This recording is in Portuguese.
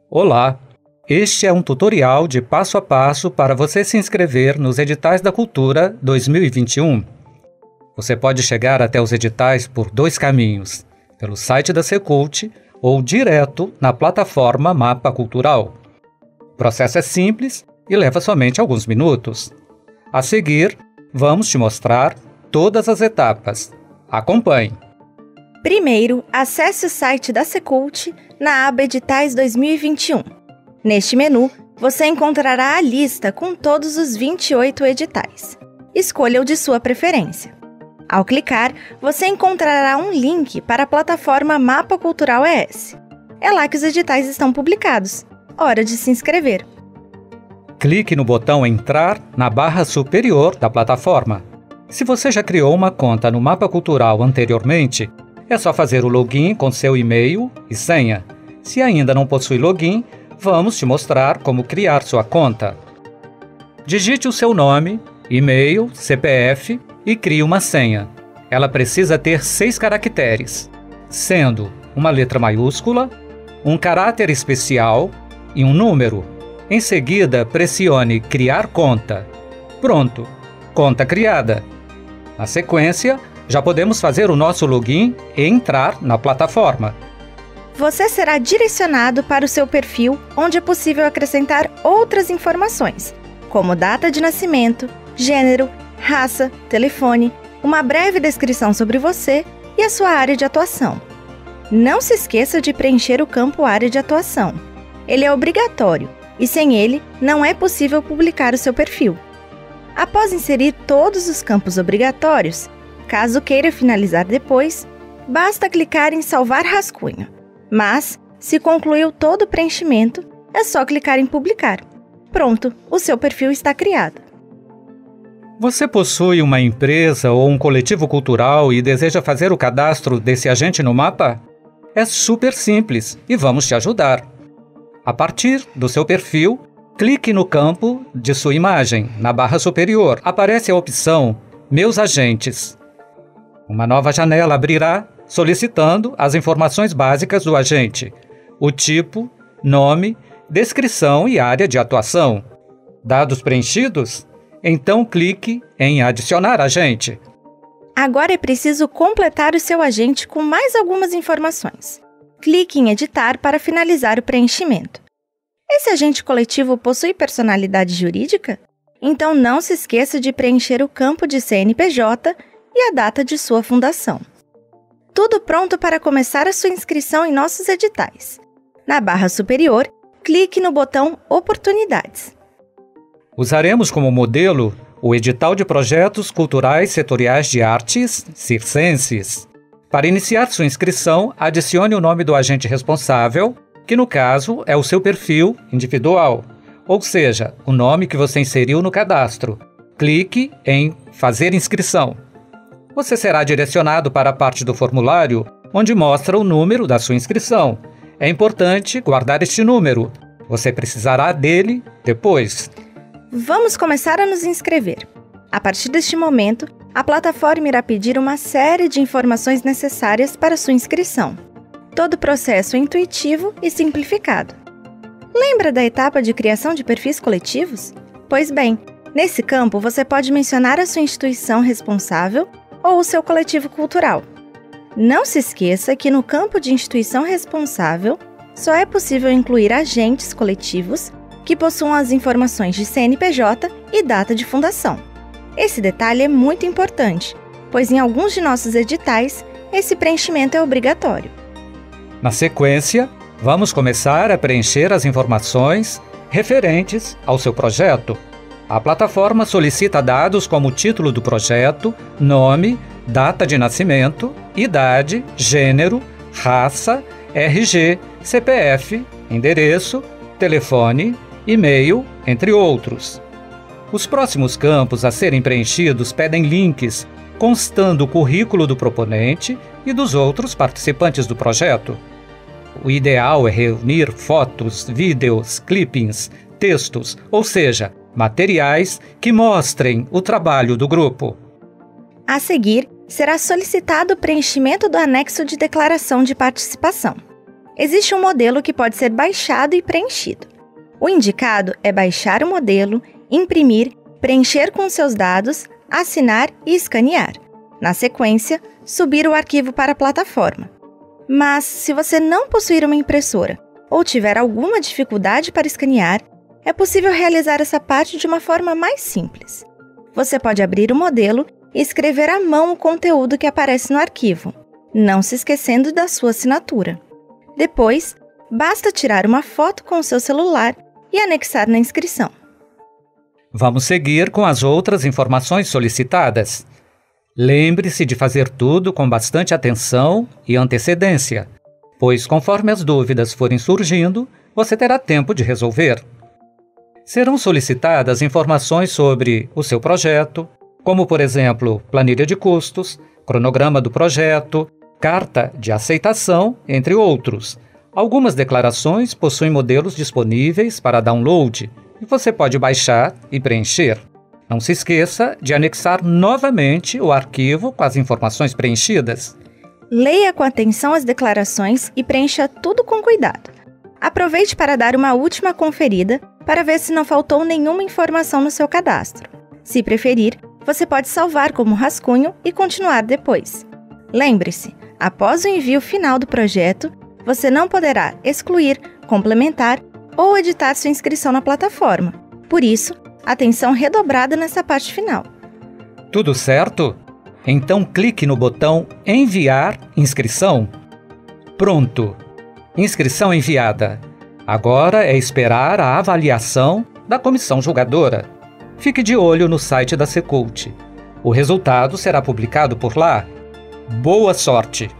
Olá! Este é um tutorial de passo a passo para você se inscrever nos Editais da Cultura 2021. Você pode chegar até os editais por dois caminhos, pelo site da Secult ou direto na plataforma Mapa Cultural. O processo é simples e leva somente alguns minutos. A seguir, vamos te mostrar todas as etapas. Acompanhe! Primeiro, acesse o site da Secult na aba Editais 2021. Neste menu, você encontrará a lista com todos os 28 editais. Escolha o de sua preferência. Ao clicar, você encontrará um link para a plataforma Mapa Cultural ES. É lá que os editais estão publicados. Hora de se inscrever. Clique no botão Entrar na barra superior da plataforma. Se você já criou uma conta no Mapa Cultural anteriormente, é só fazer o login com seu e-mail e senha. Se ainda não possui login, vamos te mostrar como criar sua conta. Digite o seu nome, e-mail, CPF e crie uma senha. Ela precisa ter 6 caracteres, sendo uma letra maiúscula, um caráter especial e um número. Em seguida, pressione Criar conta. Pronto! Conta criada. Na sequência, já podemos fazer o nosso login e entrar na plataforma. Você será direcionado para o seu perfil, onde é possível acrescentar outras informações, como data de nascimento, gênero, raça, telefone, uma breve descrição sobre você e a sua área de atuação. Não se esqueça de preencher o campo Área de Atuação. Ele é obrigatório e sem ele não é possível publicar o seu perfil. Após inserir todos os campos obrigatórios, caso queira finalizar depois, basta clicar em Salvar rascunho. Mas, se concluiu todo o preenchimento, é só clicar em Publicar. Pronto, o seu perfil está criado. Você possui uma empresa ou um coletivo cultural e deseja fazer o cadastro desse agente no mapa? É super simples e vamos te ajudar. A partir do seu perfil, clique no campo de sua imagem, na barra superior. Aparece a opção Meus Agentes. Uma nova janela abrirá solicitando as informações básicas do agente, o tipo, nome, descrição e área de atuação. Dados preenchidos? Então clique em Adicionar agente. Agora é preciso completar o seu agente com mais algumas informações. Clique em Editar para finalizar o preenchimento. Esse agente coletivo possui personalidade jurídica? Então não se esqueça de preencher o campo de CNPJ e a data de sua fundação. Tudo pronto para começar a sua inscrição em nossos editais. Na barra superior, clique no botão Oportunidades. Usaremos como modelo o Edital de Projetos Culturais Setoriais de Artes, circenses. Para iniciar sua inscrição, adicione o nome do agente responsável, que no caso é o seu perfil individual, ou seja, o nome que você inseriu no cadastro. Clique em Fazer inscrição. Você será direcionado para a parte do formulário, onde mostra o número da sua inscrição. É importante guardar este número. Você precisará dele depois. Vamos começar a nos inscrever. A partir deste momento, a plataforma irá pedir uma série de informações necessárias para sua inscrição. Todo o processo é intuitivo e simplificado. Lembra da etapa de criação de perfis coletivos? Pois bem, nesse campo você pode mencionar a sua instituição responsável ou o seu coletivo cultural. Não se esqueça que no campo de instituição responsável, só é possível incluir agentes coletivos que possuam as informações de CNPJ e data de fundação. Esse detalhe é muito importante, pois em alguns de nossos editais, esse preenchimento é obrigatório. Na sequência, vamos começar a preencher as informações referentes ao seu projeto. A plataforma solicita dados como o título do projeto, nome, data de nascimento, idade, gênero, raça, RG, CPF, endereço, telefone, e-mail, entre outros. Os próximos campos a serem preenchidos pedem links, constando o currículo do proponente e dos outros participantes do projeto. O ideal é reunir fotos, vídeos, clippings, textos, ou seja, materiais que mostrem o trabalho do grupo. A seguir, será solicitado o preenchimento do anexo de declaração de participação. existe um modelo que pode ser baixado e preenchido. O indicado é baixar o modelo, imprimir, preencher com seus dados, assinar e escanear. Na sequência, subir o arquivo para a plataforma. Mas, se você não possuir uma impressora ou tiver alguma dificuldade para escanear, é possível realizar essa parte de uma forma mais simples. Você pode abrir o modelo e escrever à mão o conteúdo que aparece no arquivo, não se esquecendo da sua assinatura. Depois, basta tirar uma foto com o seu celular e anexar na inscrição. Vamos seguir com as outras informações solicitadas. Lembre-se de fazer tudo com bastante atenção e antecedência, pois conforme as dúvidas forem surgindo, você terá tempo de resolver. Serão solicitadas informações sobre o seu projeto, como, por exemplo, planilha de custos, cronograma do projeto, carta de aceitação, entre outros. Algumas declarações possuem modelos disponíveis para download e você pode baixar e preencher. Não se esqueça de anexar novamente o arquivo com as informações preenchidas. Leia com atenção as declarações e preencha tudo com cuidado. Aproveite para dar uma última conferida para ver se não faltou nenhuma informação no seu cadastro. Se preferir, você pode salvar como rascunho e continuar depois. Lembre-se, após o envio final do projeto, você não poderá excluir, complementar ou editar sua inscrição na plataforma. Por isso, atenção redobrada nessa parte final. Tudo certo? Então clique no botão Enviar inscrição. Pronto! Inscrição enviada. Agora é esperar a avaliação da comissão julgadora. Fique de olho no site da Secult. O resultado será publicado por lá. Boa sorte!